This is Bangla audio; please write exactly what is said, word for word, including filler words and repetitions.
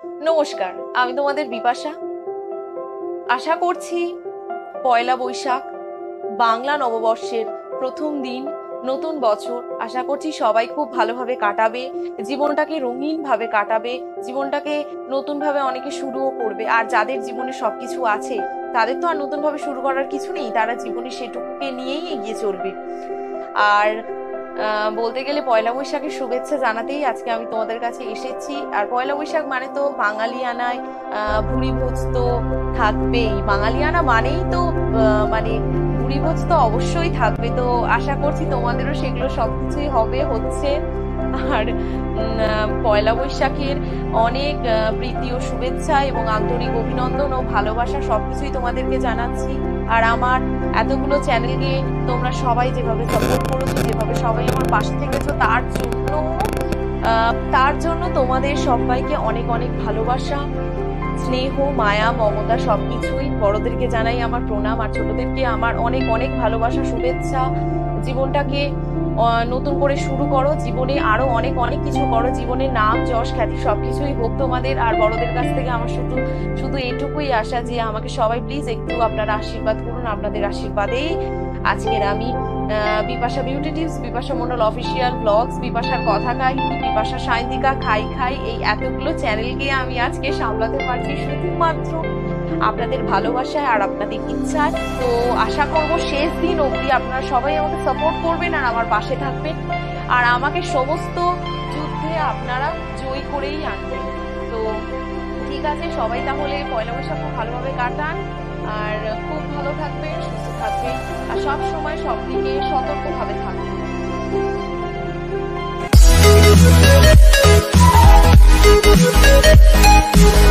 নমস্কার, আমি তোমাদের বিপাশা। আশা করছি পয়লা বৈশাখ বাংলা নববর্ষের প্রথম দিন, নতুন বছর, আশা করছি সবাই খুব ভালোভাবে কাটাবে, জীবনটাকে রঙিন ভাবে কাটাবে, জীবনটাকে নতুন ভাবে অনেকে শুরুও করবে। আর যাদের জীবনে সবকিছু আছে তাদের তো আর নতুন ভাবে শুরু করার কিছু নেই, তারা জীবনে সেটুকুকে নিয়েই এগিয়ে চলবে। আর বলতে গেলে পয়লা বৈশাখের শুভেচ্ছা জানাতেই আজকে আমি তোমাদের কাছে এসেছি। আর পয়লা বৈশাখ মানে তো বাঙালিয়ানায় আহ ভুরি ভোজ তো থাকবেই, বাঙালিয়ানা মানেই তো মানে ভুরি ভোজ তো অবশ্যই থাকবে। তো আশা করছি তোমাদেরও সেগুলো সবকিছুই হবে, হচ্ছে। আর পয়লা বৈশাখের অনেক প্রীতি ও শুভেচ্ছা এবং আন্তরিক অভিনন্দন ও ভালোবাসা সবকিছুই তোমাদেরকে জানাচ্ছি। আর আমার এতগুলো চ্যানেলকে তোমরা সবাই যেভাবে সাপোর্ট করেছো, যেভাবে সবাই আমার পাশে থেকেছো, তার জন্য তার জন্য তোমাদের সবাইকে অনেক অনেক ভালোবাসা, স্নেহ, মায়া, মমতা সবকিছুই। বড়দেরকে জানাই আমার প্রণাম, আর ছোটদেরকে আমার অনেক অনেক ভালোবাসা, শুভেচ্ছা। জীবনটাকে নতুন করে শুরু করো, জীবনে আরো অনেক অনেক কিছু করো, জীবনে নাম, যশ, খ্যাতি সবকিছুই হোক তোমাদের। আর বড়দের কাছ থেকে আমার শুধু শুধু এটুকুই আশা যে আমাকে সবাই প্লিজ একটু আপনারা আশীর্বাদ করুন। আপনাদের আশীর্বাদেই আজকের আমি Bipasha beauty tips, Bipasha Mondal official blogs, বিপাশার কথা কাহিনী, বিপাশা সায়ন্তিকা খাই খাই, এই এতগুলো চ্যানেলকে আমি আজকে সামলাতে পারছি শুধুমাত্র আপনাদের ভালোবাসায় আর আপনাদের ইচ্ছায়। তো আশা করব শেষ দিন অবধি আপনারা সবাই আমাকে সাপোর্ট করবেন আর আমার পাশে থাকবেন, আর আমাকে সমস্ত যুদ্ধে আপনারা জয়ী করেই আনবেন। তো ঠিক আছে, সবাই তাহলে পয়লা বৈশাখ খুব ভালোভাবে কাটান, আর খুব ভালো থাকবেন, সুস্থ থাকবেন, আর সব সময় সব দিকে সতর্কভাবে থাকবেন।